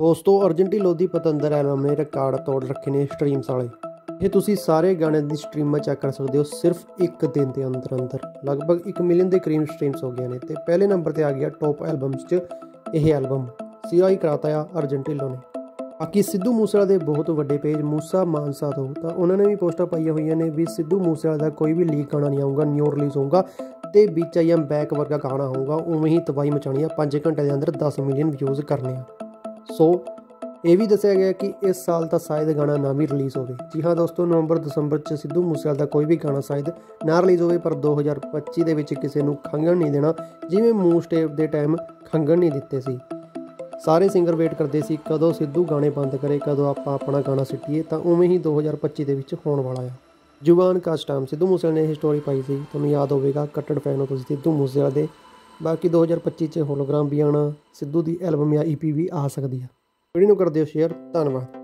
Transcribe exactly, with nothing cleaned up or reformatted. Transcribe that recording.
ਦੋਸਤੋ ਅਰਜੈਂਟੀਲੋ ਦੀ ਪਤੰਦਰ ਐਲਬਮ ਨੇ ਰਿਕਾਰਡ ਤੋੜ ਰੱਖੇ ਨੇ ਸਟ੍ਰੀਮਸ ਵਾਲੇ। ਇਹ ਤੁਸੀਂ ਸਾਰੇ ਗਾਣੇ ਦੀ ਸਟ੍ਰੀਮਾਂ ਚੈੱਕ ਕਰ ਸਕਦੇ ਹੋ ਸਿਰਫ ਇੱਕ ਦਿਨ ਦੇ ਅੰਦਰ ਅੰਦਰ ਲਗਭਗ ਇੱਕ ਮਿਲੀਅਨ ਦੇ ਕਰੀਬ ਸਟ੍ਰੀਮਸ ਹੋ ਗਈਆਂ ਨੇ ਤੇ ਪਹਿਲੇ ਨੰਬਰ ਤੇ ਆ ਗਿਆ ਟੌਪ ਐਲਬਮਸ 'ਚ ਇਹ ਐਲਬਮ ਸੀਆਈ ਕਰਾਤਾ ਆ ਅਰਜੈਂਟੀਲੋ ਨੇ। ਬਾਕੀ ਸਿੱਧੂ ਮੂਸੇਵਾਲੇ ਦੇ ਬਹੁਤ ਵੱਡੇ ਪੇਜ ਮੂਸਾ ਮਾਨਸਾ ਤੋਂ ਤਾਂ ਉਹਨਾਂ ਨੇ ਵੀ ਪੋਸਟਾਂ ਪਾਈਆਂ ਹੋਈਆਂ ਨੇ ਵੀ ਸਿੱਧੂ ਮੂਸੇਵਾਲੇ ਦਾ ਕੋਈ ਵੀ ਲੀਕ ਗਾਣਾ ਨਹੀਂ ਆਊਗਾ, ਨਿਊ ਰਿਲੀਜ਼ ਹੋਊਗਾ ਤੇ ਵਿੱਚ ਆਈ ਐਮ ਬੈਕ ਵਰਗਾ ਗਾਣਾ ਹੋਊਗਾ, ਉਵੇਂ ਹੀ ਤਬਾਹੀ ਮਚਾਉਣੀ ਆ, ਪੰਜ ਘੰਟੇ ਦੇ ਅੰਦਰ ਦਸ ਮਿਲੀਅਨ ਵਿਊਜ਼ ਕਰਨੇ ਆ। ਸੋ ਇਹ ਵੀ ਦੱਸਿਆ ਗਿਆ ਕਿ ਇਸ ਸਾਲ ਤਾਂ ਸ਼ਾਇਦ ਗਾਣਾ ਨਾ ਵੀ ਰਿਲੀਜ਼ ਹੋਵੇ। ਜੀ ਹਾਂ ਦੋਸਤੋ, ਨਵੰਬਰ ਦਸੰਬਰ 'ਚ ਸਿੱਧੂ ਮੂਸੇਵਾਲੇ ਦਾ ਕੋਈ ਵੀ ਗਾਣਾ ਸ਼ਾਇਦ ਨਾ ਰਿਲੀਜ਼ ਹੋਵੇ, ਪਰ ਦੋ ਹਜ਼ਾਰ ਪੱਚੀ ਦੇ ਵਿੱਚ ਕਿਸੇ ਨੂੰ ਖੰਘਣ ਨਹੀਂ ਦੇਣਾ, ਜਿਵੇਂ ਮੂਸ ਟੇਪ ਦੇ ਟਾਈਮ ਖੰਘਣ ਨਹੀਂ ਦਿੱਤੇ ਸੀ। ਸਾਰੇ ਸਿੰਗਰ ਵੇਟ ਕਰਦੇ ਸੀ ਕਦੋਂ ਸਿੱਧੂ ਗਾਣੇ ਬੰਦ ਕਰੇ, ਕਦੋਂ ਆਪਾਂ ਆਪਣਾ ਗਾਣਾ ਸਿੱਟੀਏ, ਤਾਂ ਉਵੇਂ ਹੀ ਦੋ ਹਜ਼ਾਰ ਪੱਚੀ ਦੇ ਵਿੱਚ ਹੋਣ ਵਾਲਾ ਆ। ਜੁਬਾਨ ਕਾਸ ਟਾਈਮ ਸਿੱਧੂ ਮੂਸੇਵਾਲੇ ਨੇ ਇਹ ਸਟੋਰੀ ਪਾਈ ਸੀ, ਤੁਹਾਨੂੰ ਯਾਦ ਹੋਵੇਗਾ, ਕੱਟੜ ਫੈਨ ਹੋ ਤੁਸੀਂ ਸਿੱਧੂ ਮੂਸੇਵਾਲੇ ਦੇ। ਬਾਕੀ ਦੋ ਹਜ਼ਾਰ ਪੱਚੀ 'ਚ ਹੋਲੋਗ੍ਰਾਮ ਵੀ ਆਉਣਾ, ਸਿੱਧੂ ਦੀ ਐਲਬਮ ਜਾਂ ਈ ਪੀ ਵੀ ਆ ਸਕਦੀ ਆ। ਵੀਡੀਓ ਨੂੰ ਕਰ ਦਿਓ ਸ਼ੇਅਰ, ਧੰਨਵਾਦ।